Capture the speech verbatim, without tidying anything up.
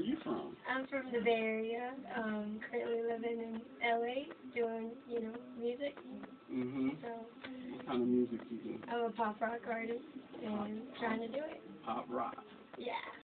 are you from? I'm from the Bay Area. Um, currently living in L A, doing you know music. Mhm. So What kind of music you do? I'm a pop rock artist and trying to do it. Pop rock. Yeah.